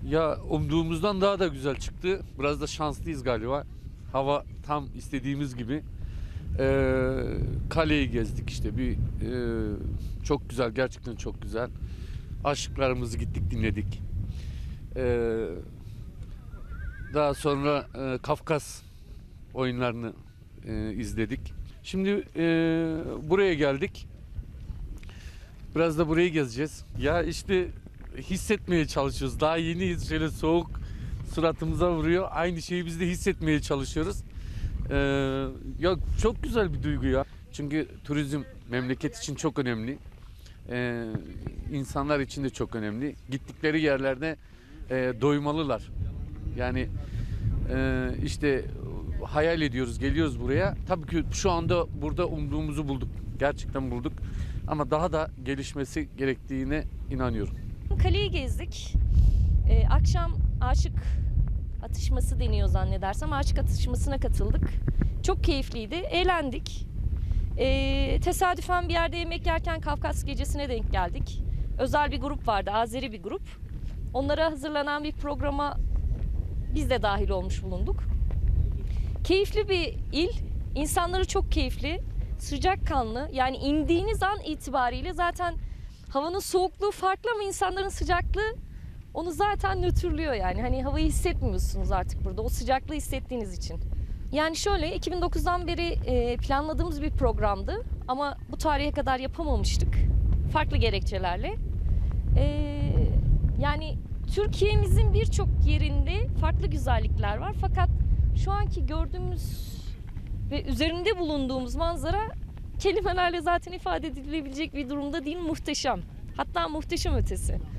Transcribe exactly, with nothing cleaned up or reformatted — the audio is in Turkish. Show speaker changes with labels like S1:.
S1: Ya umduğumuzdan daha da güzel çıktı. Biraz da şanslıyız galiba. Hava tam istediğimiz gibi. Ee, kaleyi gezdik işte. Bir e, çok güzel, gerçekten çok güzel. Aşıklarımızı gittik dinledik. Ee, daha sonra e, Kafkas oyunlarını e, izledik. Şimdi e, buraya geldik. Biraz da burayı gezeceğiz. Ya işte hissetmeye çalışıyoruz. Daha yeniyiz. Şöyle soğuk suratımıza vuruyor. Aynı şeyi biz de hissetmeye çalışıyoruz. Ee, ya çok güzel bir duygu ya. Çünkü turizm memleket için çok önemli. Ee, insanlar için de çok önemli. Gittikleri yerlerde e, doymalılar. Yani e, işte hayal ediyoruz, geliyoruz buraya. Tabii ki şu anda burada umduğumuzu bulduk. Gerçekten bulduk. Ama daha da gelişmesi gerektiğine inanıyorum.
S2: Kaleyi gezdik. Ee, akşam aşık atışması deniyor zannedersem. Aşık atışmasına katıldık. Çok keyifliydi. Eğlendik. Ee, tesadüfen bir yerde yemek yerken Kafkas Gecesi'ne denk geldik. Özel bir grup vardı. Azeri bir grup. Onlara hazırlanan bir programa biz de dahil olmuş bulunduk. Keyifli bir il. İnsanları çok keyifli. Sıcakkanlı. Yani indiğiniz an itibariyle zaten havanın soğukluğu farklı ama insanların sıcaklığı onu zaten nötrlüyor yani. Hani havayı hissetmiyorsunuz artık burada. O sıcaklığı hissettiğiniz için. Yani şöyle iki bin dokuzdan beri planladığımız bir programdı. Ama bu tarihe kadar yapamamıştık. Farklı gerekçelerle. Yani Türkiye'mizin birçok yerinde farklı güzellikler var. Fakat şu anki gördüğümüz ve üzerinde bulunduğumuz manzara kelimelerle zaten ifade edilebilecek bir durumda değil, muhteşem. Hatta muhteşem ötesi.